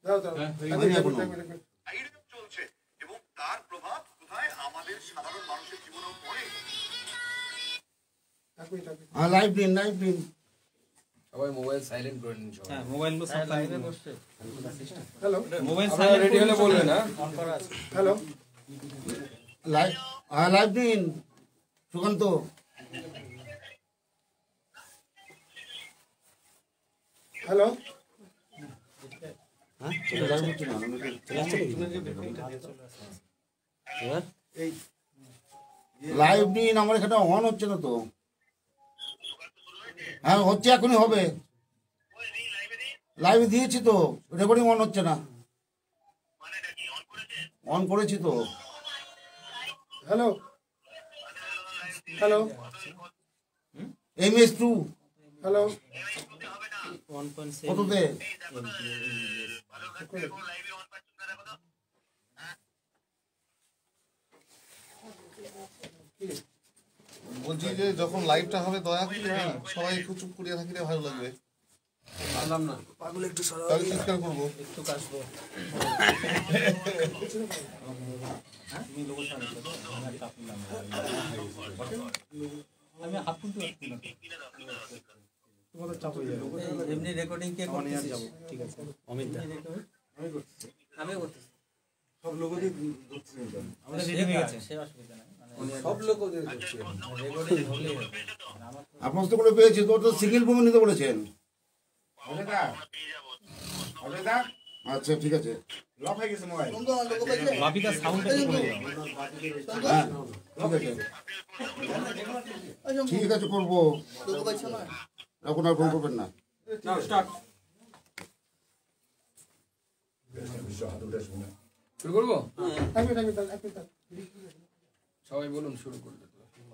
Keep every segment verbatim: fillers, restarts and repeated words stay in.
চলছে এবং তার প্রভাব কোথায় আমাদের সাধারণ মানুষের জীবনেও পড়ে। লাইভ দিন লাইভ দিন সবাই মোবাইল সাইলেন্ট করে নিন। হ্যাঁ মোবাইল গুলো সব লাইভে বসছে। হ্যালো মোবাইল আপনারা রেডি হলে বলবেন। না হ্যালো লাইভ হ্যাঁ লাইভ দিন সুকান্ত। হ্যালো লাইভ দিন আমার এখানে অন হচ্ছে না তো। হ্যাঁ হচ্ছে এখনই হবে। লাইভে দিয়েছি তো রেকর্ডিং অন হচ্ছে না। অন করেছি তো। Hello hello M S two hello কততে বলছি যে যখন লাইভটা হবে দয়া করে সবাই একটু চুপ করিয়ে থাকলে ভালো লাগবে। পারলাম না পাগল একটু সরাও তাহলে চিৎকার করবো একটু কাশবো। আমি হাত তুলতে পারছি না। তোমাদের চাপ হয়ে যাবে। এমনি রেকর্ডিং কে করতেছি যাব। ঠিক আছে অমিত দা আমি করতেছি। আমি করতেছি। সব লোকই করতেছি। আমাদের রেডি হয়ে গেছে। সে অসুবিধা নাই। মানে সব লোকই করছে। রেকর্ডিং হলেই হবে। আপনার তো করে পেয়েছি তো তো সিঙ্গেল ফোন নিতে বলেছেন। আচ্ছা ঠিক আছে লক হয়ে গেছে মোবাইল। বাপিটা সাউন্ডটা একটু করে দাও। হ্যাঁ ঠিক আছে ঠিক আছে করবো এখন আর ফোন করবেন না। নাও স্টার্ট শুরু করবো। সবাই বলুন শুরু করবে।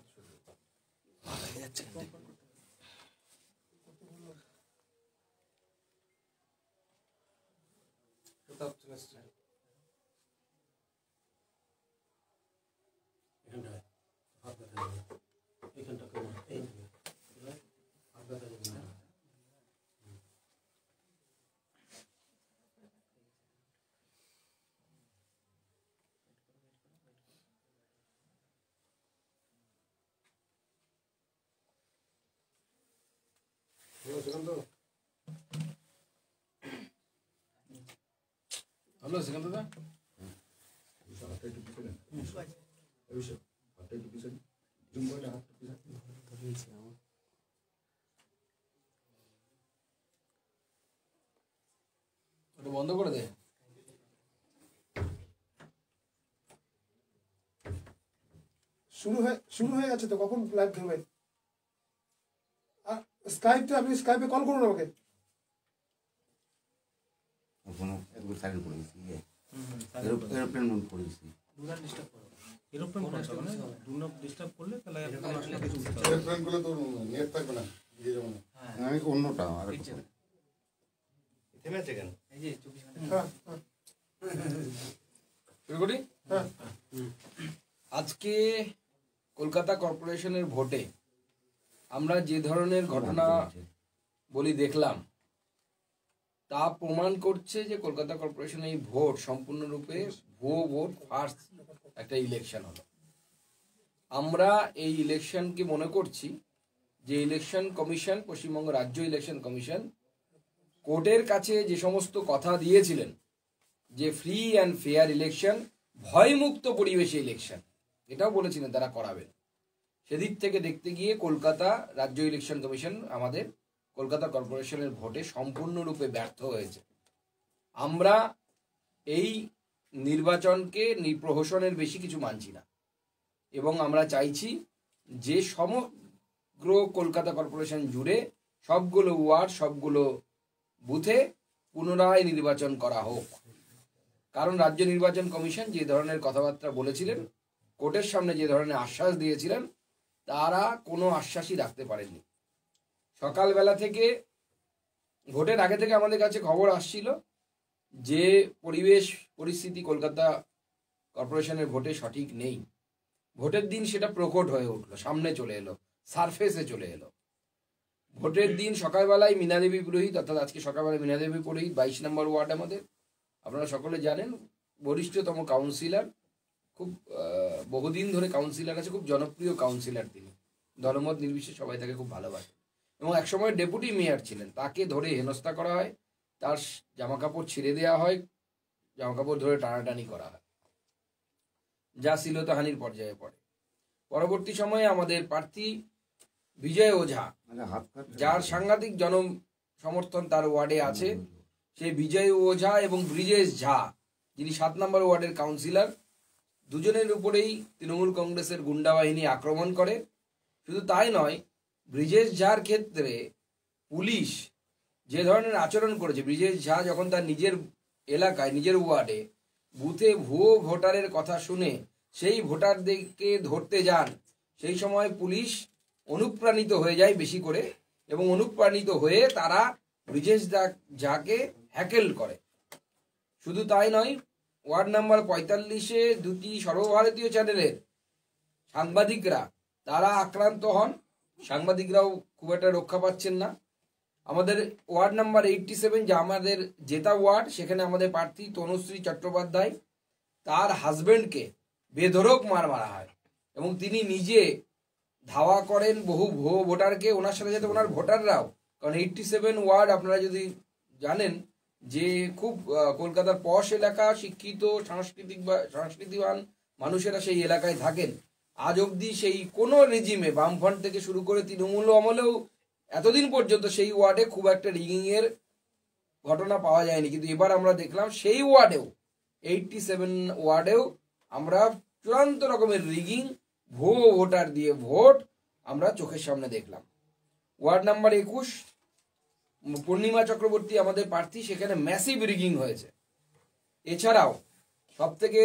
হ্যালো সেখান দাদা ওটা বন্ধ করে দে। শুরু হয়ে শুরু হয়ে গেছে তো কখন লাইভ ধরবে? স্কাইপে আপনি স্কাইপে কল করুন আমাকে। সাইলেন্ট করে দিয়েছি এরোপ্লেন মোড করে দিয়েছি। ডু নট ডিস্টার্ব করো। এরোপ্লেন করতে হবে না। ডু নট ডিস্টার্ব করলে তাহলে এরোপ্লেন করলে তো নেট থাকবে না দিয়ে যাবো না। আমি অন্যটা আর থেমে আছে কেন? এই যে চব্বিশ ঘন্টা শুরু করি। আজকে কলকাতা কর্পোরেশনের ভোটে আমরা যে ধরনের ঘটনা বলি দেখলাম তা প্রমাণ করছে যে কলকাতা কর্পোরেশনের এই ভোট সম্পূর্ণরূপে ভুয়ো ভোট, ফার্স্ট একটা ইলেকশন হলো। আমরা এই ইলেকশনকে মনে করছি যে ইলেকশন কমিশন, পশ্চিমবঙ্গ রাজ্য ইলেকশন কমিশন কোর্টের কাছে যে সমস্ত কথা দিয়েছিলেন যে ফ্রি অ্যান্ড ফেয়ার ইলেকশন, ভয়মুক্ত পরিবেশে ইলেকশন, এটাও বলেছিলেন তারা করাবেন। সেদিক থেকে দেখতে গিয়ে কলকাতা রাজ্য ইলেকশন কমিশন আমাদের কলকাতা কর্পোরেশনের ভোটে সম্পূর্ণরূপে ব্যর্থ হয়েছে। আমরা এই নির্বাচনকে প্রহসনের বেশি কিছু মানছি না এবং আমরা চাইছি যে সমগ্র কলকাতা কর্পোরেশন জুড়ে সবগুলো ওয়ার্ড, সবগুলো বুথে পুনরায় নির্বাচন করা হোক। কারণ রাজ্য নির্বাচন কমিশন যে ধরনের কথাবার্তা বলেছিলেন, কোর্টের সামনে যে ধরনের আশ্বাস দিয়েছিলেন, তারা কোনো আশ্বাসই রাখতে পারেননি। সকালবেলা থেকে ভোটের আগে থেকে আমাদের কাছে খবর আসছিল যে পরিবেশ পরিস্থিতি কলকাতা কর্পোরেশনের ভোটে সঠিক নেই। ভোটের দিন সেটা প্রকট হয়ে উঠলো, সামনে চলে এলো, সারফেসে চলে এলো। ভোটের দিন সকালবেলায় মীনাদেবী পুরোহিত, অর্থাৎ আজকে সকালবেলায় মীনাদেবী পুরোহিত বাইশ নম্বর ওয়ার্ড আমাদের, আপনারা সকলে জানেন বরিষ্ঠতম কাউন্সিলর, খুব বহুদিন ধরে কাউন্সিলর আছে, খুব জনপ্রিয় কাউন্সিলর তিনি, দলমত নির্বিশেষে সবাই তাকে খুব ভালোবাসে। এবং একসময় ডেপুটি মেয়র ছিলেন, তাকে ধরে হেনস্থা করা হয়, তার জামা কাপড় ছিঁড়ে দেওয়া হয়, জামা কাপড় ধরে টানাটানি করা হয়, যা শ্লীলতাহানির পর্যায়ে পড়ে। পরবর্তী সময়ে আমাদের প্রার্থী বিজয় ওঝা, যার সাংঘাতিক জন সমর্থন তার ওয়ার্ডে আছে, সেই বিজয় ওঝা এবং ব্রিজেশ ঝা, যিনি সাত নম্বর ওয়ার্ডের কাউন্সিলর, দুজনের উপরেই তৃণমূল কংগ্রেসের গুন্ডা বাহিনী আক্রমণ করে। শুধু তাই নয়, ব্রিজেশ ঝার ক্ষেত্রে পুলিশ যে ধরনের আচরণ করেছে, ব্রিজেশ ঝা যখন তার নিজের এলাকায় নিজের ওয়ার্ডে বুথে ভুয়ো ভোটারের কথা শুনে সেই ভোটারদেরকে ধরতে যান, সেই সময় পুলিশ অনুপ্রাণিত হয়ে যায় বেশি করে, এবং অনুপ্রাণিত হয়ে তারা ব্রিজেশ ঝাকে হ্যাকেল করে। শুধু তাই নয়, ওয়ার্ড নাম্বার পঁয়তাল্লিশে দুটি সর্বভারতীয় চ্যানেলের সাংবাদিকরা তারা আক্রান্ত হন, সাংবাদিকরাও খুব একটা রক্ষা পাচ্ছেন না। আমাদের ওয়ার্ড নাম্বার এইটটি সেভেন, যা আমাদের জেতা ওয়ার্ড, সেখানে আমাদের প্রার্থী তনুশ্রী চট্টোপাধ্যায়, তার হাজবেন্ডকে বেধড়ক মার মারা হয়, এবং তিনি নিজে ধাওয়া করেন বহু ভুয়ো ভোটারকে, ওনার সাথে সাথে ওনার ভোটাররাও, কারণ এইটটি সেভেন ওয়ার্ড আপনারা যদি জানেন যে খুব কলকাতার পশ এলাকা, শিক্ষিত সাংস্কৃতিক বা সংস্কৃতিবান মানুষেরা সেই এলাকায় থাকেন। আজ অবধি সেই কোনো রেজিমে, বামফ্রন্ট থেকে শুরু করে তৃণমূল আমলেও এতদিন পর্যন্ত সেই ওয়ার্ডে খুব একটা রিগিং এর ঘটনা পাওয়া যায়নি, কিন্তু এবার আমরা দেখলাম সেই ওয়ার্ডেও, এইটটি সেভেন ওয়ার্ডেও আমরা চূড়ান্ত রকমের রিগিং, ভুয়ো ভোটার দিয়ে ভোট আমরা চোখের সামনে দেখলাম। ওয়ার্ড নাম্বার একুশ, পূর্ণিমা চক্রবর্তী আমাদের প্রার্থী, সেখানে ম্যাসিভ রিগিং হয়েছে। এছাড়াও সব থেকে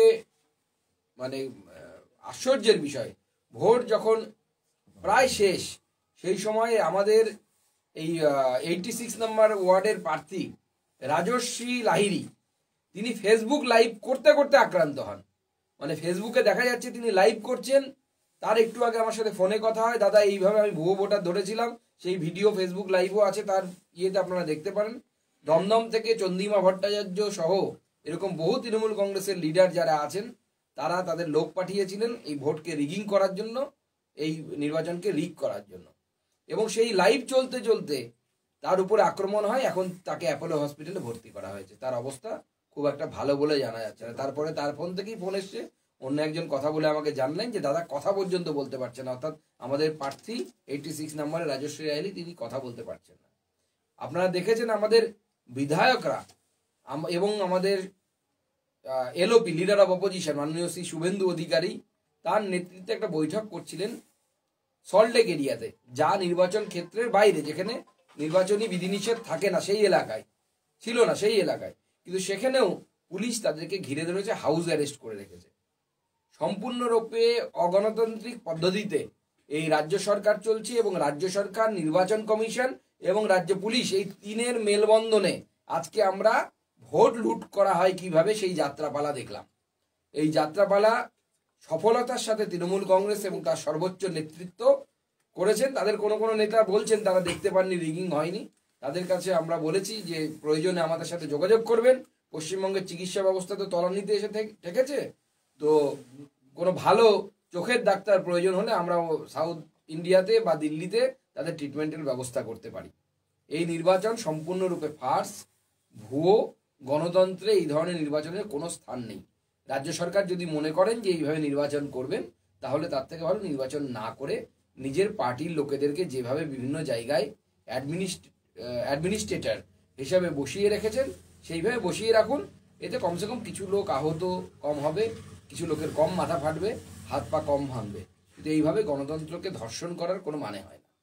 মানে আশ্চর্যের বিষয়, ভোট যখন প্রায় শেষ, সেই সময় আমাদের এই এইটটি সিক্স নম্বর ওয়ার্ডের প্রার্থী রাজশ্রী লাহিড়ী, তিনি ফেসবুক লাইভ করতে করতে আক্রান্ত হন। মানে ফেসবুকে দেখা যাচ্ছে তিনি লাইভ করছেন, তার একটু আগে আমার সাথে ফোনে কথা হয়, দাদা এইভাবে আমি ভুয়ো ভোটার ধরেছিলাম, সেই ভিডিও ফেসবুক লাইভও আছে, তার ইয়েতে আপনারা দেখতে পারেন। দমদম থেকে চন্দ্রিমা ভট্টাচার্য সহ এরকম বহু তৃণমূল কংগ্রেসের লিডার যারা আছেন, তারা তাদের লোক পাঠিয়েছিলেন এই ভোটকে রিগিং করার জন্য, এই নির্বাচনকে রিগ করার জন্য, এবং সেই লাইভ চলতে চলতে তার উপরে আক্রমণ হয়। এখন তাকে অ্যাপোলো হসপিটালে ভর্তি করা হয়েছে, তার অবস্থা খুব একটা ভালো বলে জানা যাচ্ছে না। তারপরে তার ফোন থেকেই ফোন এসছে, অন্য একজন কথা বলে আমাকে জানলেন যে দাদা কথা পর্যন্ত বলতে পারছেন না, অর্থাৎ আমাদের প্রার্থী এইটটি সিক্স নম্বরে রাজশ্রী লাহিড়ী, তিনি কথা বলতে পারছেন না। আপনারা দেখেছেন আমাদের বিধায়করা এবং আমাদের এলওপি, লিডার অফ অপোজিশন, মাননীয় শ্রী শুভেন্দু অধিকারী, তার নেতৃত্বে একটা বৈঠক করছিলেন সল্টলেক এরিয়াতে, যা নির্বাচন ক্ষেত্রের বাইরে, যেখানে নির্বাচনী বিধিনিষেধ থাকে না, সেই এলাকায় ছিল না, সেই এলাকায়, কিন্তু সেখানেও পুলিশ তাদেরকে ঘিরে ধরেছে, হাউস অ্যারেস্ট করে রেখেছে। সম্পূর্ণরূপে অগণতান্ত্রিক পদ্ধতিতে এই রাজ্য সরকার চলছে, এবং রাজ্য সরকার, নির্বাচন কমিশন এবং রাজ্য পুলিশ, এই তিনের মেলবন্ধনে আজকে আমরা ভোট লুট করা হয় কিভাবে সেই যাত্রাপালা দেখলাম। এই যাত্রাপালা সফলতার সাথে তৃণমূল কংগ্রেস এবং তার সর্বোচ্চ নেতৃত্ব করেছেন। তাদের কোনো কোনো নেতা বলছেন তারা দেখতে পাননি, রিগিং হয়নি। তাদের কাছে আমরা বলেছি যে প্রয়োজনে আমাদের সাথে যোগাযোগ করবেন। পশ্চিমবঙ্গের চিকিৎসা ব্যবস্থা তো তলানিতে এসে ঠেকেছে, তো কোনো ভালো চোখের ডাক্তার প্রয়োজন হলে আমরা সাউথ ইন্ডিয়াতে বা দিল্লিতে তাদের ট্রিটমেন্টের ব্যবস্থা করতে পারি। এই নির্বাচন সম্পূর্ণরূপে ফার্স, ভুয়ো, গণতন্ত্রে এই ধরনের নির্বাচনের কোনো স্থান নেই। রাজ্য সরকার যদি মনে করেন যে এইভাবে নির্বাচন করবেন, তাহলে তার থেকে ভালো নির্বাচন না করে নিজের পার্টির লোকেদেরকে যেভাবে বিভিন্ন জায়গায় অ্যাডমিনিস্ট অ্যাডমিনিস্ট্রেটর হিসাবে বসিয়ে রেখেছেন, সেইভাবে বসিয়ে রাখুন। এতে কমসে কম কিছু লোক আহত কম হবে, কিছু লোকের কম মাথা ফাটবে, হাত পা কম ভাঙবে, কিন্তু এইভাবে গণতন্ত্রকে ধর্ষণ করার কোনো মানে হয় না।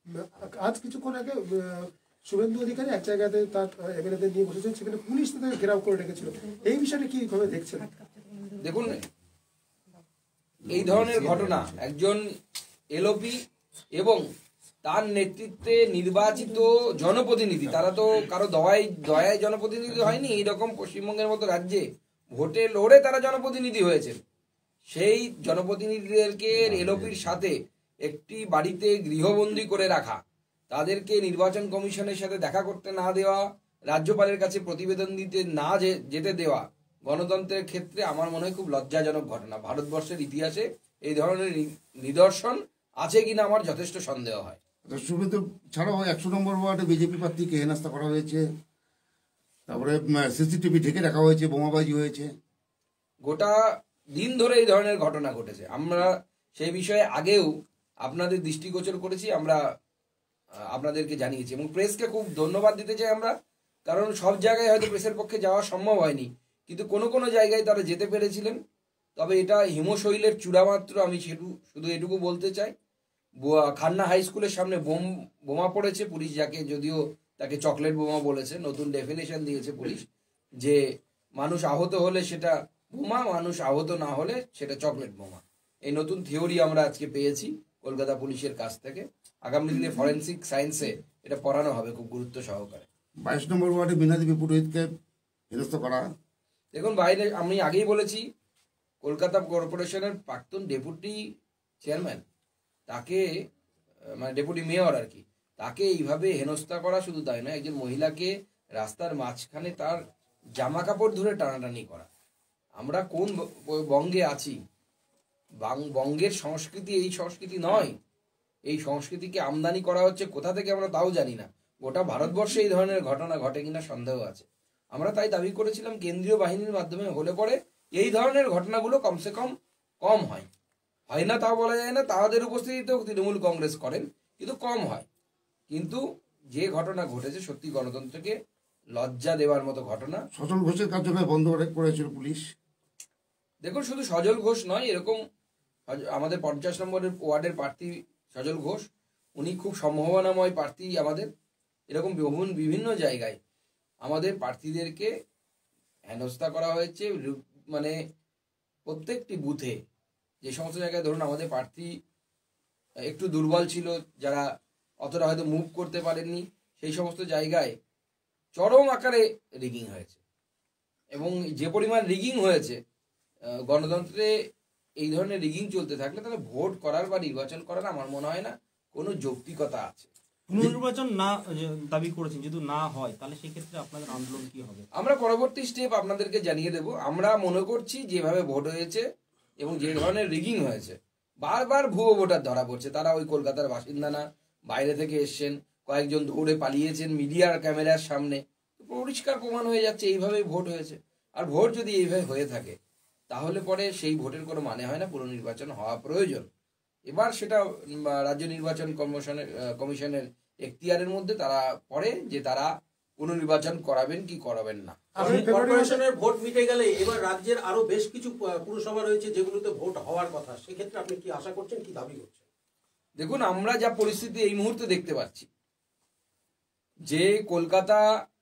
আজ কিছুক্ষণ আগে শুভেন্দু অধিকারী এক জায়গাতে তার এমএলএদের নিয়ে বসেছেন, সেখানে পুলিশ তাদের ঘেরাও করে রেখেছিল, এই বিষয়টা কিভাবে দেখছেন? দেখুন, এই ধরনের ঘটনা একজন এলওপি এবং তার নেতৃত্বে নির্বাচিত জনপ্রতিনিধি, তারা তো কারো দয়ায় দয়ায় জনপ্রতিনিধি হয়নি, এইরকম পশ্চিমবঙ্গের মতো রাজ্যে ভোটে লড়ে তারা জনপ্রতিনিধি হয়েছেন। সেই জনপ্রতিনিধিদেরকে এলওপির সাথে একটি বাড়িতে গৃহবন্দী করে রাখা, তাদেরকে নির্বাচন কমিশনের সাথে দেখা করতে না দেওয়া, রাজ্যপালের কাছে প্রতিবেদন দিতে না যে- যেতে দেওয়া গণতন্ত্রের ক্ষেত্রে আমার মনে হয় খুব লজ্জাজনক ঘটনা। ভারতবর্ষের ইতিহাসে এই ধরনের নি- নিদর্শন আছে কিনা আমার যথেষ্ট সন্দেহ হয়। শুভেন্দু ছাড়াও একশো নম্বর ওয়ার্ডে বিজেপি প্রার্থীকে হেনস্থা করা হয়েছে, তারপরে সিসিটিভি ঢেকে রাখা হয়েছে, বোমাবাজি হয়েছে। গোটা দিন ধরে এই ধরনের ঘটনা ঘটেছে। আমরা সেই বিষয়ে আগেও আপনাদের দৃষ্টিগোচর করেছি, আমরা আহ, আপনাদেরকে জানিয়েছি এবং প্রেসকে খুব ধন্যবাদ দিতে চাই আমরা, কারণ সব জায়গায় হয়তো প্রেসের পক্ষে যাওয়া সম্ভব হয়নি, কিন্তু কোনো কোনো জায়গায় তারা যেতে পেরেছিলেন। তবে এটা হিমশৈলের চূড়ামাত্র। আমি সেটু শুধু এটুকু বলতে চাই, বোয়া- খান্না হাই স্কুলের সামনে বোম বোমা পড়েছে, পুলিশ যাকে যদিও তাকে চকলেট বোমা বলেছে, নতুন ডেফিনেশন দিয়েছে পুলিশ, যে মানুষ আহত হলে সেটা বোমা, মানুষ আহত না হলে সেটা চকলেট বোমা। এই নতুন থিওরি আমরা আজকে পেয়েছি কলকাতা পুলিশের কাছ থেকে। আগামী দিনে ফরেন্সিক সায়েন্সে এটা পড়ানো হবে খুব গুরুত্ব সহকারে। বাইশ নম্বর ওয়ার্ডে বীণা দেবী পুরোহিতকে হেনস্থা করা। দেখুন, বাইরে আমি আগেই বলেছি, কলকাতা কর্পোরেশনের প্রাক্তন ডেপুটি চেয়ারম্যান, তাকে আহ, মানে ডেপুটি মেয়র আর কি, তাকে এইভাবে হেনস্থা করা শুধু তাই নয়, একজন মহিলাকে রাস্তার মাঝখানে তার জামা কাপড় ধরে টানাটানি করা। আমরা কোন ব- বঙ্গে আছি? বাং- বঙ্গের সংস্কৃতি এই সংস্কৃতি নয়। এই সংস্কৃতিকে আমদানি করা হচ্ছে কোথা থেকে আমরা তাও জানি না। গোটা ভারতবর্ষে এই ধরনের ঘটনা ঘটে কিনা সন্দেহ আছে। আমরা তাই দাবি করেছিলাম কেন্দ্রীয় বাহিনীর মাধ্যমে হলে পরে এই ধরনের ঘটনাগুলো কমসে কম কম হয়। হয় না তাও বলা যায় না, তাদের উপস্থিতিতেও তৃণমূল কংগ্রেস করেন, কিন্তু কম হয়। কিন্তু যে ঘটনা ঘটেছে সত্যি গণতন্ত্রকে লজ্জা দেওয়ার মতো ঘটনা। সচল ঘোষের কার্যালয় বন্ধ করে- করেছিল পুলিশ। দেখুন, শুধু সজল ঘোষ নয়, এরকম সজ- আমাদের পঞ্চাশ নম্বরের ওয়ার্ডের প্রার্থী সজল ঘোষ, উনি খুব সম্ভাবনাময় প্রার্থী আমাদের। এরকম বিভিন্ন বিভিন্ন জায়গায় আমাদের প্রার্থীদেরকে হেনস্থা করা হয়েছে। রু- মানে প্রত্যেকটি বুথে যে সমস্ত জায়গায় ধরুন আমাদের প্রার্থী একটু দুর্বল ছিল, যারা অতটা হয়তো মুভ করতে পারেননি, সেই সমস্ত জায়গায় চরম আকারে রিগিং হয়েছে। এবং যে পরিমাণ রিগিং হয়েছে, আহ, গণতন্ত্রে এই ধরনের রিগিং চলতে থাকলে তাহলে ভোট করার বা নির্বাচন করার আমার মনে হয় না কোনো যৌক্তিকতা আছে। পুনর্নির্বাচন না যে দাবি করেছেন, যদি না হয় তাহলে সেক্ষেত্রে আপনাদের আন্দোলন কি হবে? আমরা পরবর্তী স্টেপ আপনাদেরকে জানিয়ে দেব। আমরা মনে করছি যেভাবে ভোট হয়েছে এবং যে ধরনের রিগিং হয়েছে, বারবার ভুয়ো ভোটার ধরা পড়ছে। তারা ওই কলকাতার বাসিন্দা না, বাইরে থেকে এসছেন, কয়েকজন দৌড়ে পালিয়েছেন মিডিয়ার ক্যামেরার সামনে। পরিষ্কার প্রমাণ হয়ে যাচ্ছে এইভাবেই ভোট হয়েছে। আর ভোট যদি এইভাবে হয়ে থাকে তাহলে পরে সেই ভোটের কোনো মানে হয় না, পুনর্নির্বাচন হওয়া প্রয়োজন। এবার সেটা উম, রাজ্য নির্বাচন কমিশনের আহ, কমিশনের এখতিয়ারের মধ্যে তারা পড়ে যে তারা পুনর্নির্বাচন করাবেন কি করাবেন না। কর্পোরেশনের ভোট মিটে গেলে এবার রাজ্যের আরো বেশ কিছু আহ, পুরসভা রয়েছে যেগুলোতে ভোট হওয়ার কথা, সেক্ষেত্রে আপনি কি আশা করছেন, কি দাবি করছেন? দেখুন, আমরা যা পরিস্থিতি এই মুহূর্তে দেখতে পাচ্ছি, যে কলকাতা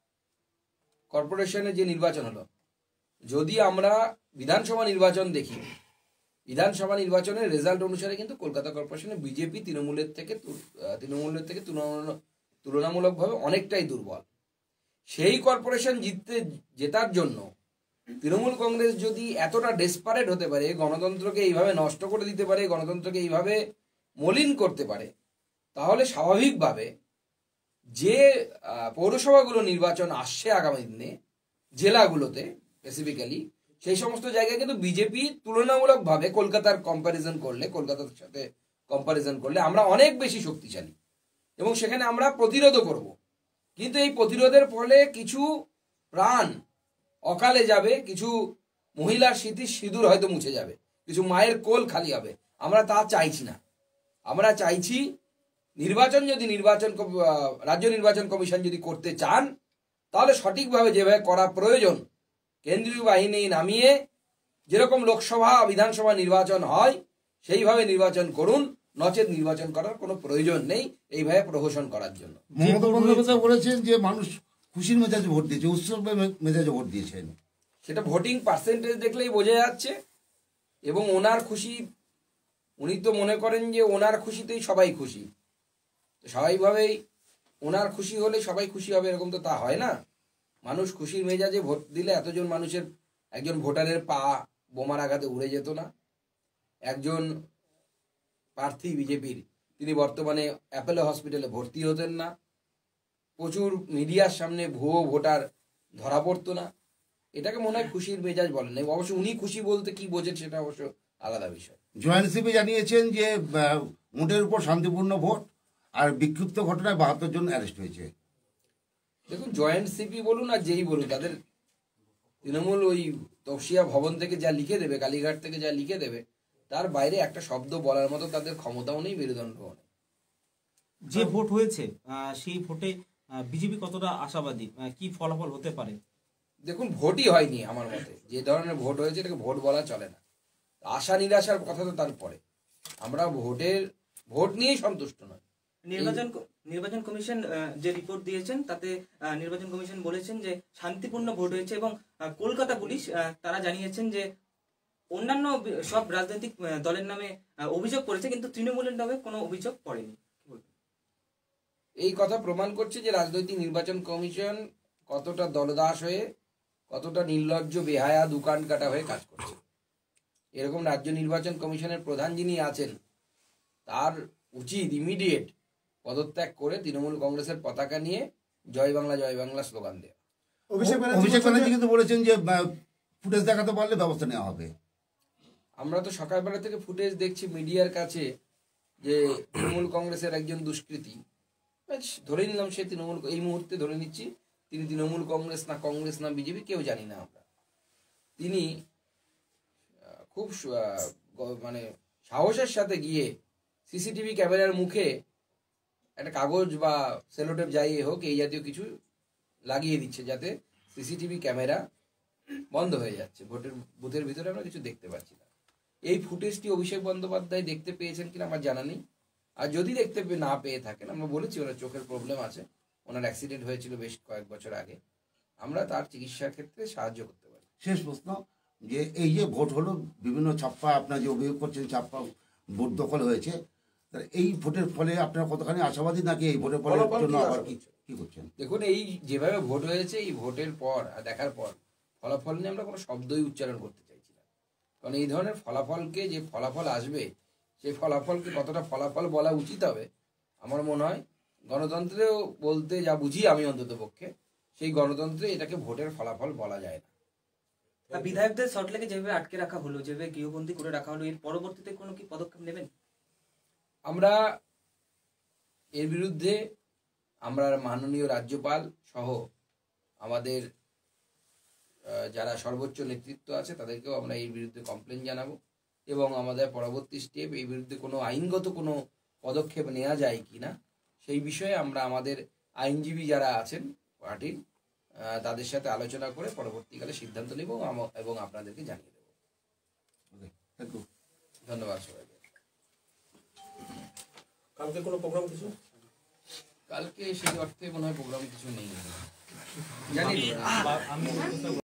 কর্পোরেশনের যে নির্বাচন হলো, যদি আমরা বিধানসভা নির্বাচন দেখি, বিধানসভা নির্বাচনের রেজাল্ট অনুসারে কিন্তু কলকাতা কর্পোরেশনে বিজেপি তৃণমূলের থেকে তু- আহ, তৃণমূলের থেকে তুলনা- তুলনামূলকভাবে অনেকটাই দুর্বল। সেই কর্পোরেশন জিততে জেতার জন্য তৃণমূল কংগ্রেস যদি এতটা ডেসপারেট হতে পারে, গণতন্ত্রকে এইভাবে নষ্ট করে দিতে পারে, গণতন্ত্রকে এইভাবে মলিন করতে পারে, তাহলে স্বাভাবিকভাবে যে আহ, পৌরসভাগুলো নির্বাচন আসছে আগামী দিনে জেলাগুলোতে স্পেসিফিক্যালি, সেই সমস্ত জায়গায় কিন্তু বিজেপি তুলনামূলকভাবে কলকাতার কম্প্যারিজন করলে, কলকাতার সাথে কম্প্যারিজন করলে আমরা অনেক বেশি শক্তিশালী এবং সেখানে আমরা প্রতিরোধও করব। কিন্তু এই প্রতিরোধের ফলে কিছু প্রাণ অকালে যাবে, কিছু মহিলার স্মৃতির সিঁদুর হয়তো মুছে যাবে, কিছু মায়ের কোল খালি হবে। আমরা তা চাইছি না। আমরা চাইছি নির্বাচন যদি নির্বাচন কম- আহ, রাজ্য নির্বাচন কমিশন যদি করতে চান, তাহলে সঠিকভাবে যেভাবে করা প্রয়োজন, কেন্দ্রীয় বাহিনী নামিয়ে যেরকম লোকসভা বিধানসভা নির্বাচন হয় সেইভাবে নির্বাচন করুন, নচেত নির্বাচন করার কোনো প্রয়োজন নেই এইভাবে প্রহসন করার জন্য। মমতা বন্দ্যোপাধ্যায় বলেছেন যে মানুষ খুশির মেজাজে ভোট দিয়েছে, উৎসবের মে- মেজাজে ভোট দিয়েছেন। সেটা ভোটিং পার্সেন্টেজ দেখলেই বোঝা যাচ্ছে। এবং ওনার খুশি, উনি তো মনে করেন যে ওনার খুশিতেই সবাই খুশি। তো স্বাভাবিকভাবেই ওনার খুশি হলে সবাই খুশি হবে, এরকম তো তা হয় না। মানুষ খুশির মেজাজে ভোট দিলে এতজন মানুষের, একজন ভোটারের পা বোমার আঘাতে উড়ে যেত না। একজন প্রার্থী বিজেপির, তিনি বর্তমানে অ্যাপেলো হসপিটালে ভর্তি হতেন না। প্রচুর মিডিয়ার সামনে ভুয়ো ভোটার ধরা পড়তো না, এটাকে মনে হয় খুশির মেজাজ বলেন। অবশ্য উনি খুশি বলতে কি বোঝেন সেটা অবশ্য আলাদা বিষয়। জয়েন্ট সিপি জানিয়েছেন যে আহ, মোটের উপর শান্তিপূর্ণ ভোট, আর বিক্ষিপ্ত ঘটনায় বাহাত্তর জন অ্যারেস্ট হয়েছে। দেখুন, জয়েন্ট সিপি বলুন আর যেই বলুন, তাদের তৃণমূল ওই তপসিয়া ভবন থেকে যা লিখে দেবে, কালীঘাট থেকে যা লিখে দেবে, তার বাইরে একটা শব্দ বলার মতো তাদের ক্ষমতাও নেই, মেরুদণ্ডও নেই। যে ভোট হয়েছে আহ, সেই ভোটে বিজেপি কতটা আশাবাদী, আহ, কি ফলাফল হতে পারে? দেখুন, ভোটই হয়নি আমার মতে। যে ধরনের ভোট হয়েছে এটাকে ভোট বলা চলে না। আশা নিরাশার কথা তো তারপরে, আমরা ভোটের ভোট নিয়েই সন্তুষ্ট নয়। নির্বাচন নির্বাচন কমিশন আহ, যে রিপোর্ট দিয়েছেন তাতে আহ, নির্বাচন কমিশন বলেছেন যে শান্তিপূর্ণ ভোট হয়েছে, এবং আহ, কলকাতা পুলিশ আহ, তারা জানিয়েছেন যে অন্যান্য বি- সব রাজনৈতিক আহ, দলের নামে আহ, অভিযোগ করেছে, কিন্তু তৃণমূলের নামে কোনো অভিযোগ পড়েনি। এই কথা প্রমাণ করছে যে রাজনৈতিক নির্বাচন কমিশন কতটা দলদাস হয়ে, কতটা নির্লজ্জ বেহায়া দোকান কাটা হয়ে কাজ করছে। এরকম রাজ্য নির্বাচন কমিশনের প্রধান যিনি আছেন, তার উচিত ইমিডিয়েট পদত্যাগ করে তৃণমূল কংগ্রেসের পতাকা নিয়ে জয় বাংলা জয় বাংলা স্লোগান দেওয়া। অভিষেক ব্যানার্জি অভিষেক বলছেন ব্যানার্জি যে- কিন্তু বলেছেন যে ফুটেজ দেখাতে পারলে ব্যবস্থা নেওয়া হবে। আমরা তো সকালবেলা থেকে ফুটেজ দেখছি মিডিয়ার কাছে যে তৃণমূল কংগ্রেসের একজন দুষ্কৃতী, ব্যাস ধরে নিলাম সে তৃণমূল, এই মুহূর্তে ধরে নিচ্ছি তিনি তৃণমূল কংগ্রেস না কংগ্রেস না বিজেপি কেউ জানি না আমরা, তিনি আহ, খুব স- আহ, গ- মানে সাহসের সাথে গিয়ে সিসিটিভি ক্যামেরার মুখে একটা কাগজ বা সেলোটেপ যাই হোক এই জাতীয় কিছু লাগিয়ে দিচ্ছে, যাতে সিসিটিভি ক্যামেরা বন্ধ হয়ে যাচ্ছে, ভোটের বুথের ভিতরে আমরা কিছু দেখতে পাচ্ছি না। এই ফুটেজটি অভিষেক বন্দ্যোপাধ্যায় দেখতে পেয়েছেন কিনা আমার জানা নেই, আর যদি দেখতে পে- না পেয়ে থাকেন, আমরা বলেছি ওনার চোখের প্রবলেম আছে, ওনার অ্যাক্সিডেন্ট হয়েছিল বেশ কয়েক বছর আগে, আমরা তার চিকিৎসার ক্ষেত্রে সাহায্য করতে পারি। শেষ প্রশ্ন, যে এই যে ভোট হলো, বিভিন্ন ছাপ্পা আপনার যে অভিযোগ করছেন ছাপ্পা ভোট দখল হয়েছে, তাহলে এই ভোটের ফলে আপনার কতখানি আশাবাদী, নাকি এই ভোটের ফলে ফলাফল জন্য কি আবার আশা কি করছেন? কি করছেন? দেখুন, এই যেভাবে ভোট হয়েছে, এই ভোটের পর আর দেখার পর ফলাফল নিয়ে আমরা কোনো শব্দই উচ্চারণ করতে চাইছি না, কারণ এই ধরনের ফলাফলকে, যে ফলাফল আসবে সেই ফলাফলকে কতটা ফলাফল বলা উচিত হবে, আমার মনে হয় গণতন্ত্রেও বলতে যা বুঝি আমি অন্তত পক্ষে, সেই গণতন্ত্রে এটাকে ভোটের ফলাফল বলা যায় না। আর বিধায়কদের সল্টলেকে যেভাবে আটকে রাখা হলো, যেভাবে গৃহবন্দী করে রাখা হলো, এর পরবর্তীতে কোনো কি পদক্ষেপ নেবেন? আমরা এর বিরুদ্ধে আমরা মাননীয় রাজ্যপাল সহ আমাদের আহ, যারা সর্বোচ্চ নেতৃত্ব আছে তাদেরকেও আমরা এই বিরুদ্ধে কমপ্লেন জানাবো, এবং আমাদের পরবর্তী স্টেপ এই বিরুদ্ধে কোনো আইনগত কোনো পদক্ষেপ নেওয়া যায় কিনা সেই বিষয়ে আমরা আমাদের আইনজীবী যারা আছেন পার্টির আহ, তাদের সাথে আলোচনা করে পরবর্তীকালে সিদ্ধান্ত নেব আম- এবং আপনাদেরকে জানিয়ে দেবো। Thank you. ধন্যবাদ সবাইকে। কালকে কোনো প্রোগ্রাম কিছু? কালকে সেই অর্থে মনে হয় প্রোগ্রাম কিছু নেই, জানি না। আমি